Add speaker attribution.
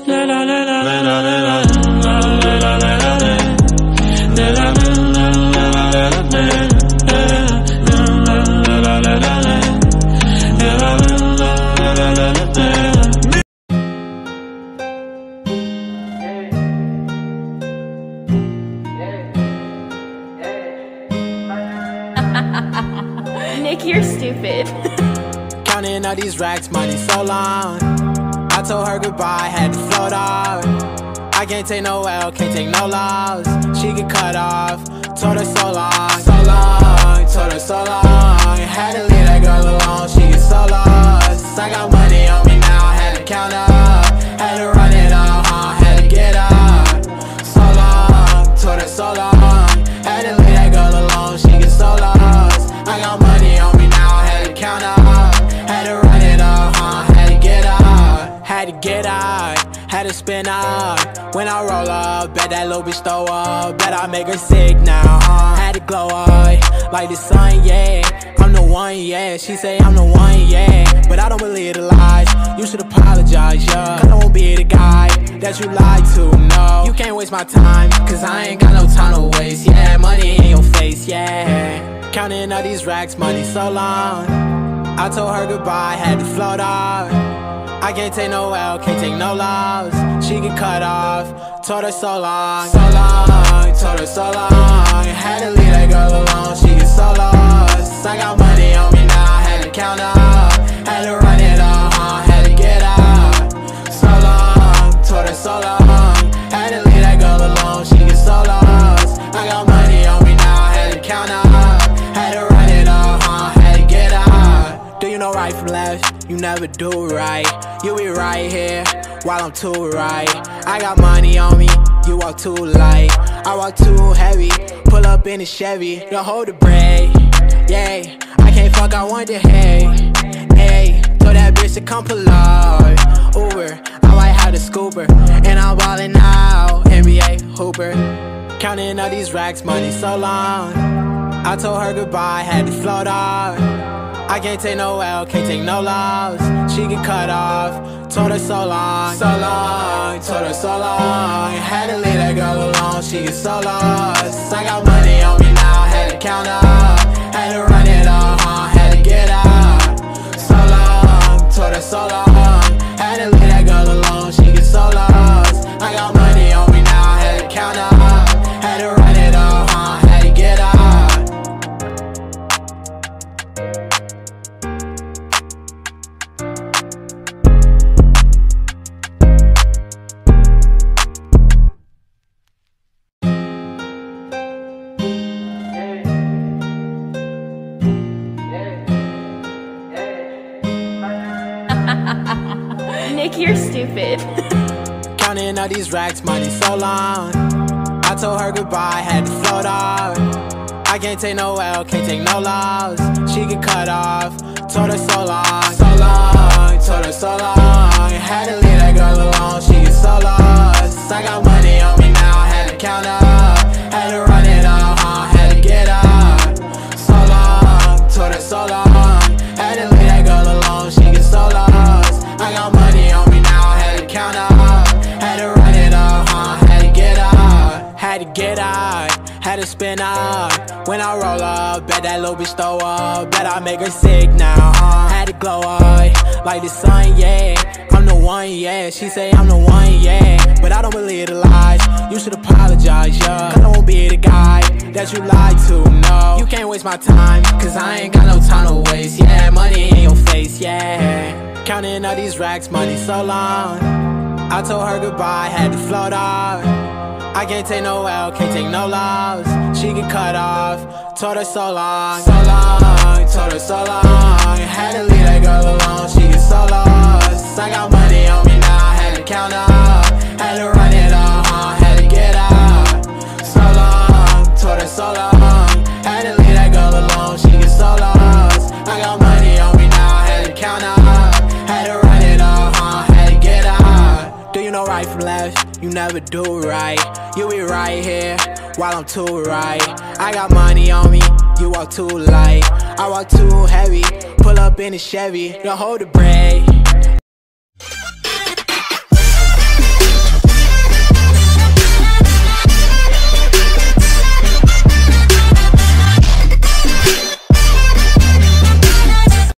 Speaker 1: Nick, you're stupid.
Speaker 2: Counting all these racks, money so long. I told her goodbye, had to float off. I can't take no L, can't take no loss. She get cut off, told her so long, told her so long. Had to leave that girl alone, she get so lost. I got money on me now, had to count up. Had to run it up, had to get up. So long, told her so long. Had to leave that girl alone, she get so lost. I got money on me now, had to count up. Had to run it up, had to get up. Had to get out, had to spin up. When I roll up, bet that little bitch throw up. Bet I make her sick now, had to glow up like the sun, yeah. I'm the one, yeah. She say I'm the one, yeah. But I don't believe the lies. You should apologize, yeah. I won't be the guy that you lied to, no. You can't waste my time, cause I ain't got no time to waste, yeah. Money in your face, yeah. Counting all these racks, money so long. I told her goodbye, had to float off. I can't take no L, can't take no loss. She get cut off, told her so long, told her so long. Had to leave that girl alone, she get so lost. I got money on me now, had to count up. Had to run it up, had to get up. So long, told her so long. Had to leave that girl alone, she get so lost. I got money on me now, had to count up. Had to run it up, had to get up. Do you know right from left? You never do right. You be right here while I'm too right. I got money on me, you walk too light. I walk too heavy, pull up in a Chevy. Don't hold the brake, yeah. I can't fuck, I want the hay. Hey, told that bitch to come pull up. Uber, I might have the scooper. And I'm ballin' out, NBA hooper. Counting all these racks, money so long. I told her goodbye, had to float off. I can't take no L, can't take no loss. She get cut off, told her so long, told her so long. Had to leave that girl alone, she get so lost. I got money on me now, had to count up. Had to run it up, had to get up. So long, told her so long. Had to leave that girl alone, she get so lost. I got money on me now, had to count up. Had to run it up, had to get up.
Speaker 1: Nick, you're stupid.
Speaker 2: Counting all these racks, money so long. I told her goodbye, had to float off. I can't take no L, can't take no loss. She get cut off, told her so long, told her so long. Had to leave that girl alone, she get so lost. I got money on me now, had to count up. Had to run it up, had to get up. So long, told her so long. Had to leave that girl alone, she get so lost. I got money on me now, had to count up. Had to run it up, had to get up. Had to get out, had to spin up. When I roll up, bet that little bitch throw up. Bet I make her sick now, had to glow up like the sun, yeah. I'm the one, yeah. She say I'm the one, yeah. But I don't believe the lies. You should apologize, yeah. Cause I won't be the guy that you lied to, no. You can't waste my time, cause I ain't got no time to waste, yeah. Money in your face, yeah. Counting all these racks, money so long. I told her goodbye, had to float off. I can't take no L, can't take no loss. She get cut off, told her so long, told her so long. Had to leave that girl alone, she get so lost. I got money on me now, had to count up. Had to run it up, had to get up. So long, told her so long. Had to leave that girl alone, she get so lost. I got money on me now, had to count up. Had to run it up, had to get up. Do you know right from left? You never do right. You be right here while I'm too right. I got money on me, you walk too light. I walk too heavy, pull up in a Chevy. Don't hold the brake,